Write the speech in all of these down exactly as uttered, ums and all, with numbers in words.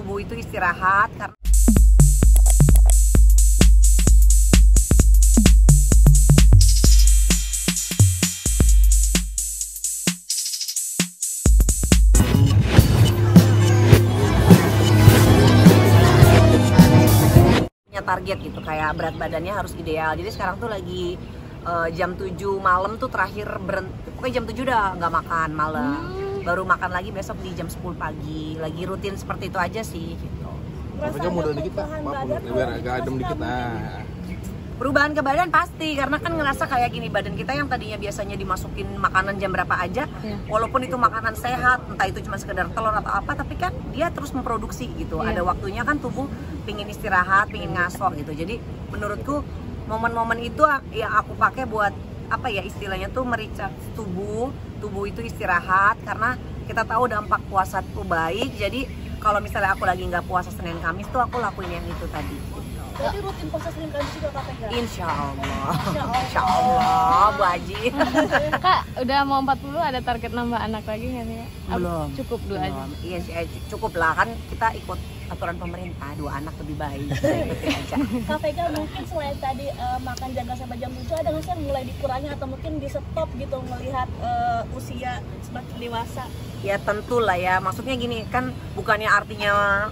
tubuh itu istirahat karena target gitu, kayak berat badannya harus ideal. Jadi sekarang tuh lagi uh, jam tujuh malam tuh terakhir berhenti, pokoknya jam tujuh udah nggak makan malam, hmm. baru makan lagi besok di jam sepuluh pagi. Lagi rutin seperti itu aja sih gitu. Tapi mudah dikit lah, maaf biar agak adem dikit. Nah, perubahan ke badan pasti, karena kan ngerasa kayak gini, badan kita yang tadinya biasanya dimasukin makanan jam berapa aja, ya. Walaupun itu makanan sehat, entah itu cuma sekedar telur atau apa, tapi kan dia terus memproduksi gitu. Ya. Ada waktunya kan tubuh pingin istirahat, pingin ngasok gitu. Jadi menurutku momen-momen itu yang aku pakai buat apa ya istilahnya tuh mericak tubuh, tubuh itu istirahat, karena kita tahu dampak puasa itu baik. Jadi kalau misalnya aku lagi nggak puasa Senin Kamis tuh aku lakuin yang itu tadi. Berarti rutin puasa Senin Kamis juga Kak Vega? Insya Allah, Insya Allah, Bu Haji. Kak, udah mau empat puluh, ada target nambah anak lagi nggak nih? Belum. Cukup dulu aja? Iya sih, cukup lah, kan kita ikut aturan pemerintah, dua anak lebih baik, kita ikutin aja. Kak Vega, mungkin selain tadi uh, makan jaga sampai jam tujuh, ada nggak sih yang mulai dikurangi atau mungkin di stop gitu melihat uh, usia semakin dewasa? Ya tentu lah ya, maksudnya gini kan, bukannya artinya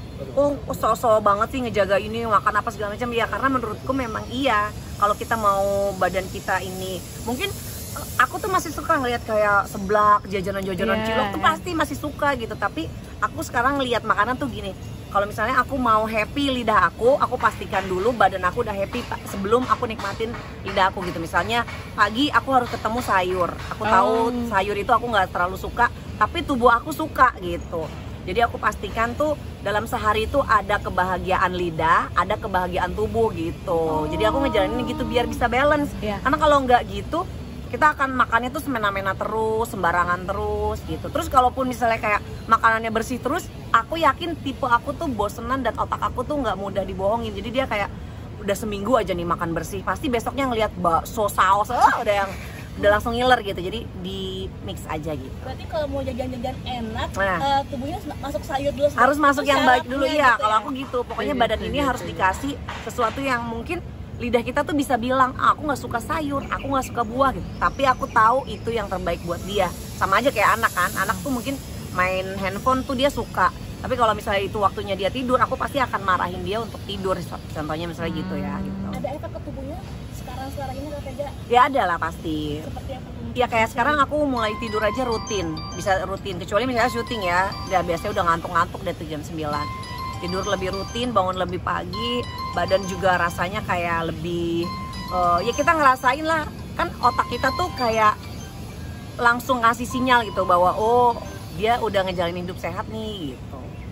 oh so-so banget sih ngejaga ini, makan apa segala macam ya, karena menurutku memang iya, kalau kita mau badan kita ini, mungkin aku tuh masih suka ngeliat kayak seblak, jajanan-jajanan yeah. cilok tuh pasti masih suka gitu, tapi aku sekarang lihat makanan tuh gini, kalau misalnya aku mau happy lidah aku, aku pastikan dulu badan aku udah happy sebelum aku nikmatin lidah aku gitu. Misalnya pagi aku harus ketemu sayur, aku tahu oh. sayur itu aku nggak terlalu suka, tapi tubuh aku suka gitu. Jadi aku pastikan tuh dalam sehari itu ada kebahagiaan lidah, ada kebahagiaan tubuh gitu. Oh. Jadi aku ngejalanin gitu biar bisa balance. Yeah. Karena kalau nggak gitu, kita akan makannya tuh semena-mena terus, sembarangan terus gitu. Terus kalaupun misalnya kayak makanannya bersih terus, aku yakin tipe aku tuh bosenan dan otak aku tuh nggak mudah dibohongin. Jadi dia kayak udah seminggu aja nih makan bersih, pasti besoknya ngelihat bakso saus, oh, udah yang udah langsung ngiler gitu. Jadi di mix aja gitu. Berarti kalau mau jajan-jajan enak, nah, uh, tubuhnya masuk sayur dulu. Harus masuk yang baik dulu ya. Gitu kalau ya? Aku gitu, pokoknya badan ini harus dikasih sesuatu yang mungkin lidah kita tuh bisa bilang, ah, aku nggak suka sayur, aku nggak suka buah gitu. Tapi aku tahu itu yang terbaik buat dia. Sama aja kayak anak kan, anak tuh mungkin main handphone tuh dia suka. Tapi kalau misalnya itu waktunya dia tidur, aku pasti akan marahin dia untuk tidur. Contohnya misalnya hmm. gitu ya. Gitu. Ada efek ke tubuhnya sekarang-sekarang ini Kak Vega? Ya ada lah pasti. Seperti apa? Ya kayak sekarang aku mulai tidur aja rutin, bisa rutin. Kecuali misalnya syuting ya, ya biasanya udah ngantuk-ngantuk dari jam sembilan. Tidur lebih rutin, bangun lebih pagi, badan juga rasanya kayak lebih uh, ya kita ngerasain lah, kan otak kita tuh kayak langsung ngasih sinyal gitu bahwa oh dia udah ngejalanin hidup sehat nih gitu.